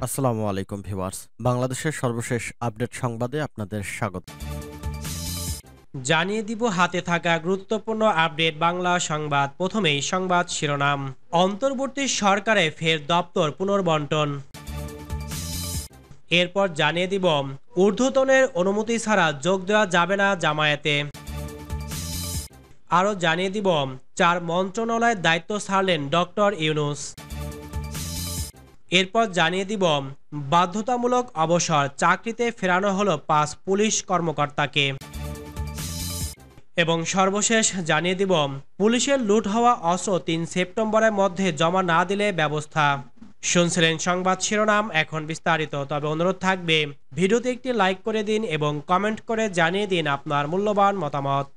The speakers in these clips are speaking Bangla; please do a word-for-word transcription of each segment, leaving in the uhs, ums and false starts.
আসসালামু আলাইকুম ভিউয়ার্স, বাংলাদেশের সর্বশেষ আপডেট সংবাদে আপনাদের স্বাগত। জানিয়ে দিব হাতে থাকা গুরুত্বপূর্ণ আপডেট বাংলা সংবাদ। প্রথমেই সংবাদ শিরোনাম। অন্তর্বর্তী সরকারে ফের দপ্তর পুনর্বন্টন। এরপর জানিয়ে দিব ঊর্ধ্বতনের অনুমতি ছাড়া যোগ দেওয়া যাবে না জামায়াতে। আরও জানিয়ে দিব চার মন্ত্রণালয়ের দায়িত্ব ছাড়লেন ডক্টর ইউনূস। এরপর জানিয়ে দিব বাধ্যতামূলক অবসর চাকরিতে ফেরানো হলো পাঁচ পুলিশ কর্মকর্তাকে। এবং সর্বশেষ জানিয়ে দিব পুলিশের লুট হওয়া অস্ত্র তিন সেপ্টেম্বরের মধ্যে জমা না দিলে ব্যবস্থা। শুনছিলেন সংবাদ শিরোনাম, এখন বিস্তারিত। তবে অনুরোধ থাকবে ভিডিওতে একটি লাইক করে দিন এবং কমেন্ট করে জানিয়ে দিন আপনার মূল্যবান মতামত।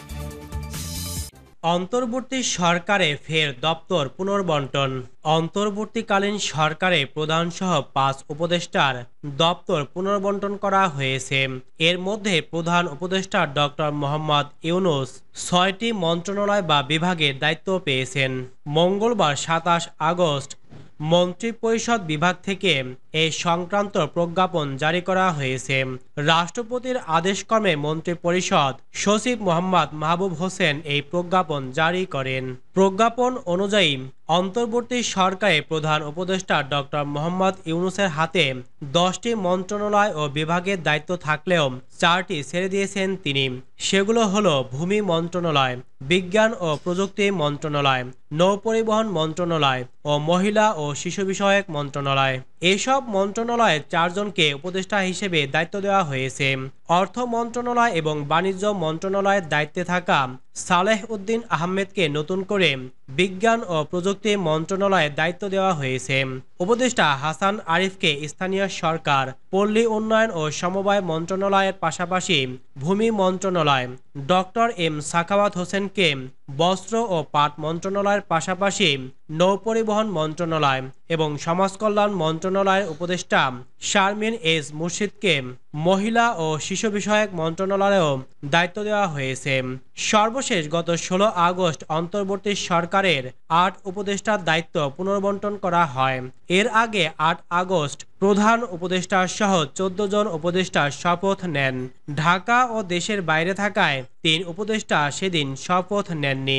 অন্তর্বর্তী সরকারে ফের দপ্তর পুনর্বন্টন। অন্তর্বর্তীকালীন সরকারে প্রধানসহ পাঁচ উপদেষ্টার দপ্তর পুনর্বন্টন করা হয়েছে। এর মধ্যে প্রধান উপদেষ্টা ডক্টর মোহাম্মদ ইউনূস ছয়টি মন্ত্রণালয় বা বিভাগের দায়িত্ব পেয়েছেন। মঙ্গলবার সাতাশ আগস্ট মন্ত্রিপরিষদ বিভাগ থেকে এই সংক্রান্ত প্রজ্ঞাপন জারি করা হয়েছে। রাষ্ট্রপতির আদেশক্রমে মন্ত্রিপরিষদ সচিব মোহাম্মদ মাহবুব হোসেন এই প্রজ্ঞাপন জারি করেন। প্রজ্ঞাপন অনুযায়ী অন্তর্বর্তী সরকারে প্রধান উপদেষ্টা ডক্টর মোহাম্মদ ইউনূসের হাতে দশটি মন্ত্রণালয় ও বিভাগের দায়িত্ব থাকলেও চারটি ছেড়ে দিয়েছেন তিনি। সেগুলো হলো ভূমি মন্ত্রণালয়, বিজ্ঞান ও প্রযুক্তি মন্ত্রণালয়, নৌপরিবহন মন্ত্রণালয় ও মহিলা ও শিশু বিষয়ক মন্ত্রণালয়। এসব মন্ত্রণালয়ের চারজনকে উপদেষ্টা হিসেবে দায়িত্ব দেওয়া হয়েছে। অর্থ মন্ত্রণালয় এবং বাণিজ্য মন্ত্রণালয়ের দায়িত্বে থাকা সালেহ উদ্দিন আহমেদকে নতুন করে বিজ্ঞান ও প্রযুক্তি মন্ত্রণালয়ের দায়িত্ব দেওয়া হয়েছে। উপদেষ্টা হাসান আরিফকে স্থানীয় সরকার, পল্লী উন্নয়ন ও সমবায় মন্ত্রণালয়ের পাশাপাশি ভূমি মন্ত্রণালয়, ডক্টর এম সাখাওয়াত হোসেনকে বস্ত্র ও পাট মন্ত্রণালয়ের পাশাপাশি নৌপরিবহন মন্ত্রণালয় এবং সমাজ কল্যাণ মন্ত্রণালয়ের উপদেষ্টা শারমিন এস মুর্শিদকে মহিলা ও শিশু বিষয়ক মন্ত্রণালয়েও দায়িত্ব দেওয়া হয়েছে। সর্বশেষ গত ষোলো আগস্ট অন্তর্বর্তী সরকারের আট উপদেষ্টার দায়িত্ব পুনর্বন্টন করা হয়। এর আগে আট আগস্ট প্রধান উপদেষ্টা সহ চোদ্দ জন উপদেষ্টা শপথ নেন। ঢাকা ও দেশের বাইরে থাকায় তিন উপদেষ্টা সেদিন শপথ নেননি।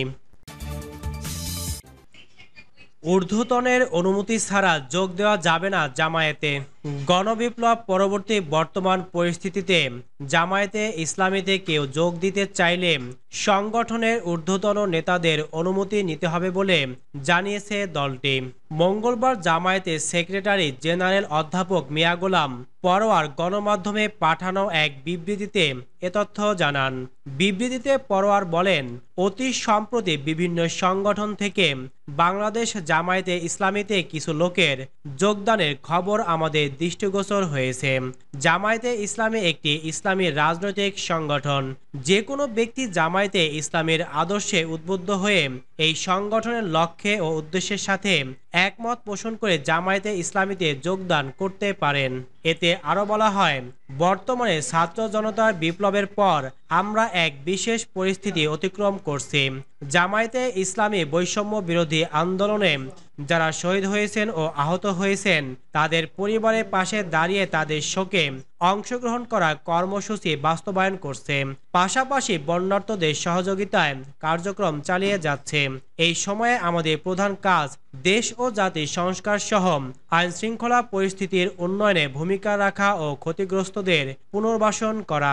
ঊর্ধ্বতনের অনুমতি ছাড়া যোগ দেওয়া যাবে না জামায়াতে। গণবিপ্লব পরবর্তী বর্তমান পরিস্থিতিতে জামায়াতে ইসলামীতে কেউ যোগ দিতে চাইলে সংগঠনের ঊর্ধ্বতন নেতাদের অনুমতি নিতে হবে বলে জানিয়েছে দলটি। মঙ্গলবার জামায়াতের সেক্রেটারি জেনারেল অধ্যাপক মিয়া গোলাম পরোয়ার গণমাধ্যমে পাঠানো এক বিবৃতিতে এ তথ্য জানান। বিবৃতিতে পরোয়ার বলেন, অতি সম্প্রতি বিভিন্ন সংগঠন থেকে বাংলাদেশ জামায়াতে ইসলামীতে কিছু লোকের যোগদানের খবর আমাদের দৃষ্টিগোচর হয়েছে। জামায়াতে ইসলামী একটি ইসলামী রাজনৈতিক সংগঠন। যে কোনো ব্যক্তি জামায়াতে ইসলামীর আদর্শে উদ্বুদ্ধ হয়ে এই সংগঠনের লক্ষ্যে ও উদ্দেশ্যের সাথে একমত পোষণ করে জামায়াতে ইসলামীতে যোগদান করতে পারেন। এতে আরও বলা হয়, বর্তমানে ছাত্র জনতার বিপ্লবের পর আমরা এক বিশেষ পরিস্থিতি অতিক্রম করছি। জামায়াতে ইসলামী বৈষম্য বিরোধী আন্দোলনে যারা শহীদ হয়েছেন ও আহত হয়েছেন তাদের পরিবারের পাশে দাঁড়িয়ে তাদের শোকে অংশগ্রহণ করা কর্মসূচি বাস্তবায়ন করছে। পাশাপাশি বন্যার্তদের সহযোগিতায় কার্যক্রম চালিয়ে যাচ্ছে। এই সময়ে আমাদের প্রধান কাজ দেশ ও জাতির সংস্কার সহ আইন শৃঙ্খলা পরিস্থিতির উন্নয়নে ভূমিকা রাখা ও ক্ষতিগ্রস্তদের পুনর্বাসন করা।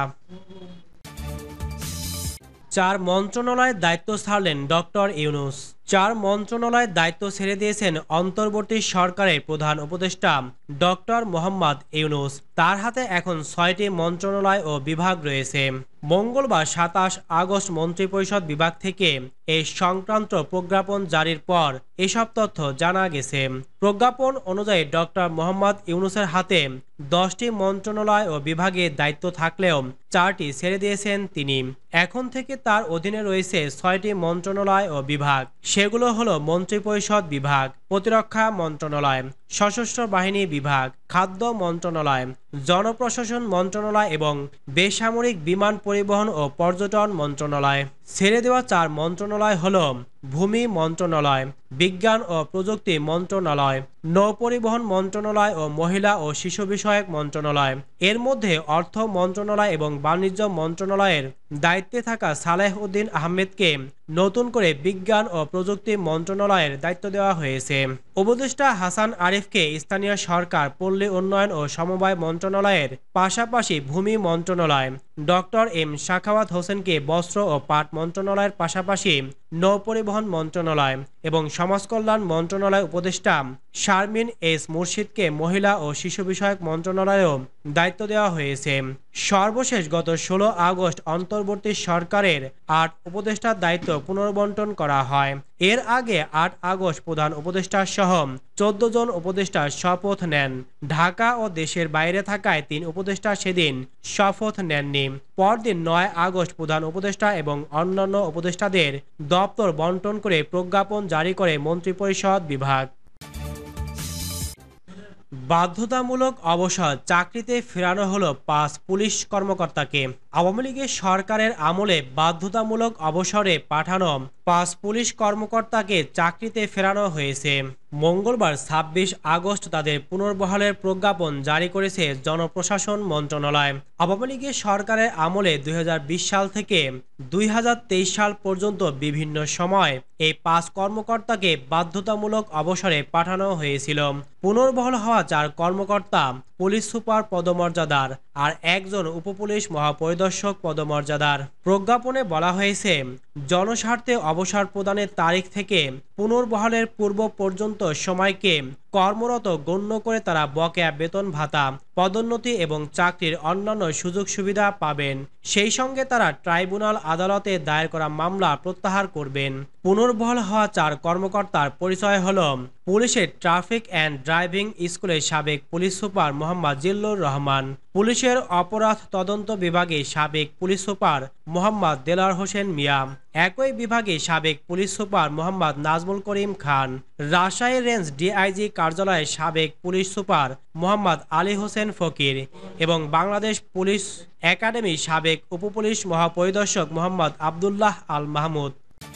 চার মন্ত্রণালয়ের দায়িত্ব ছাড়লেন ডক্টর ইউনূস। চার মন্ত্রণালয়ের দায়িত্ব ছেড়ে দিয়েছেন অন্তর্বর্তী সরকারের প্রধান উপদেষ্টা ডক্টর মোহাম্মদ ইউনূস। তার হাতে এখন ছয়টি মন্ত্রণালয় ও বিভাগ রয়েছে। মঙ্গলবার সাতাশ আগস্ট মন্ত্রিপরিষদ বিভাগ থেকে এই সংক্রান্ত প্রজ্ঞাপন জারির পর এসব তথ্য জানা গেছে। প্রজ্ঞাপন অনুযায়ী ডক্টর মোহাম্মদ ইউনূসের হাতে দশটি মন্ত্রণালয় ও বিভাগের দায়িত্ব থাকলেও চারটি ছেড়ে দিয়েছেন তিনি। এখন থেকে তার অধীনে রয়েছে ছয়টি মন্ত্রণালয় ও বিভাগ। সেগুলো হলো মন্ত্রিপরিষদ বিভাগ, প্রতিরক্ষা মন্ত্রণালয়, সশস্ত্র বাহিনী বিভাগ, খাদ্য মন্ত্রণালয়, জনপ্রশাসন মন্ত্রণালয় এবং বেসামরিক বিমান পরিবহন ও পর্যটন মন্ত্রণালয়। ছেড়ে দেওয়া চার মন্ত্রণালয় হল ভূমি মন্ত্রণালয়, বিজ্ঞান ও প্রযুক্তি মন্ত্রণালয়, নৌপরিবহন মন্ত্রণালয় ও মহিলা ও শিশু বিষয়ক মন্ত্রণালয়। এর মধ্যে অর্থ মন্ত্রণালয় এবং বাণিজ্য মন্ত্রণালয়ের দায়িত্বে থাকা সালেহ উদ্দিন আহমেদকে নতুন করে বিজ্ঞান ও প্রযুক্তি মন্ত্রণালয়ের দায়িত্ব দেওয়া হয়েছে। উপদেষ্টা হাসান আরিফকে স্থানীয় সরকার, পল্লী উন্নয়ন ও সমবায় মন্ত্রণালয়ের পাশাপাশি ভূমি মন্ত্রণালয়, ডক্টর এম সাখাওয়াত হোসেনকে বস্ত্র ও পাট মন্ত্রণালয়ের পাশাপাশি নৌপরিবহন মন্ত্রণালয় এবং সমাজকল্যাণ মন্ত্রণালয় উপদেষ্টা শারমিন এস মুর্শিদকে মহিলা ও শিশু বিষয়ক মন্ত্রণালয়েও দায়িত্ব দেওয়া হয়েছে। সর্বশেষ গত ষোলো আগস্ট অন্তর্বর্তী সরকারের আট উপদেষ্টার দায়িত্ব পুনর্বন্টন করা হয়। এর আগে আট আগস্ট প্রধান উপদেষ্টা সহ চোদ্দ জন উপদেষ্টা শপথ নেন। ঢাকা ও দেশের বাইরে থাকায় তিন উপদেষ্টা সেদিন শপথ নেননি। পরদিন নয় আগস্ট প্রধান উপদেষ্টা এবং অন্যান্য উপদেষ্টাদের দপ্তর বন্টন করে প্রজ্ঞাপন জারি করে মন্ত্রিপরিষদ বিভাগ। বাধ্যতামূলক অবসর চাকরিতে ফেরানো হলো পাঁচ পুলিশ কর্মকর্তাকে। আওয়ামী লীগের সরকারের আমলে বাধ্যতামূলক অবসরে পাঠানো পাঁচ পুলিশ কর্মকর্তাকে চাকরিতে ফেরানো হয়েছে। মঙ্গলবার ছাব্বিশ আগস্ট তাদের পুনর্বহালের প্রজ্ঞাপন জারি করেছে জনপ্রশাসন মন্ত্রণালয়। আওয়ামী লীগের সরকারের আমলে দুই হাজার বিশ সাল থেকে দুই হাজার তেইশ সাল পর্যন্ত বিভিন্ন সময় এই পাঁচ কর্মকর্তাকে বাধ্যতামূলক অবসরে পাঠানো হয়েছিল। পুনর্বহাল হওয়া চার কর্মকর্তা পুলিশ সুপার পদমর্যাদার আর একজন উপপুলিশ মহাপরিদর্শক পদমর্যাদার। প্রজ্ঞাপনে বলা হয়েছে, জনস্বার্থে অবসর প্রদানের তারিখ থেকে পুনর্বহালের পূর্ব পর্যন্ত সময়কে কর্মরত গণ্য করে তারা বকেয়া বেতন ভাতা, পদোন্নতি এবং চাকরির অন্যান্য সুযোগ সুবিধা পাবেন। সেই সঙ্গে তারা ট্রাইব্যুনাল আদালতে দায়ের করা মামলা প্রত্যাহার করবেন। পুনর্বহাল হওয়া চার কর্মকর্তার পরিচয় হল পুলিশের ট্রাফিক অ্যান্ড ড্রাইভিং স্কুলের সাবেক পুলিশ সুপার মোহাম্মদ জিল্লুর রহমান, পুলিশের অপরাধ তদন্ত বিভাগে সাবেক পুলিশ সুপার মোহাম্মদ দেলার হোসেন মিয়া, একই বিভাগে সাবেক police super Mohammad Nazmul Karim Khan, Rajshahi range DIG কার্যালয়ের সাবেক পুলিশ সুপার মোহাম্মদ আলী হোসেন ফকির এবং বাংলাদেশ পুলিশ একাডেমির সাবেক উপপুলিশ মহাপরিদর্শক মোহাম্মদ আবদুল্লাহ আল মাহমুদ।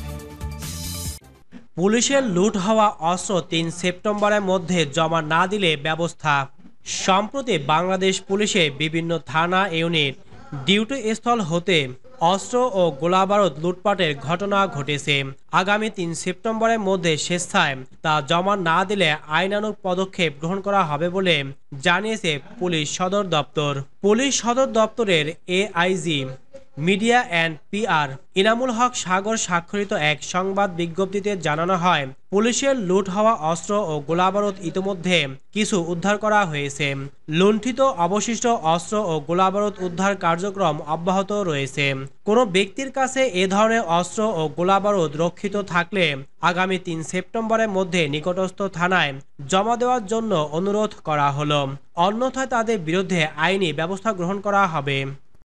পুলিশের লুট হওয়া অস্ত্র তিন সেপ্টেম্বরের মধ্যে জমা না দিলে ব্যবস্থা। সম্প্রতি বাংলাদেশ পুলিশের বিভিন্ন থানা ইউনিট ডিউটি স্থল হতে অস্ত্র ও গোলাবারুদ লুটপাটের ঘটনা ঘটেছে। আগামী তিন সেপ্টেম্বরের মধ্যে স্বেচ্ছায় তা জমা না দিলে আইনানুগ পদক্ষেপ গ্রহণ করা হবে বলে জানিয়েছে পুলিশ সদর দপ্তর। পুলিশ সদর দপ্তরের AIG media and PR Inamul Haque Sagar স্বাক্ষরিত এক সংবাদ বিজ্ঞপ্তিতে জানানো হয়, পুলিশের লুট হওয়া অস্ত্র ও গোলাবারুদ ইতিমধ্যে কিছু উদ্ধার করা হয়েছে। লুণ্ঠিত অবশিষ্ট অস্ত্র ও গোলাবারুদ উদ্ধার কার্যক্রম অব্যাহত রয়েছে। কোনো ব্যক্তির কাছে এ ধরনের অস্ত্র ও গোলাবারুদ রক্ষিত থাকলে আগামী তিন সেপ্টেম্বরের মধ্যে নিকটস্থ থানায় জমা দেওয়ার জন্য অনুরোধ করা হলো। অন্যথায় তাদের বিরুদ্ধে আইনি ব্যবস্থা গ্রহণ করা হবে।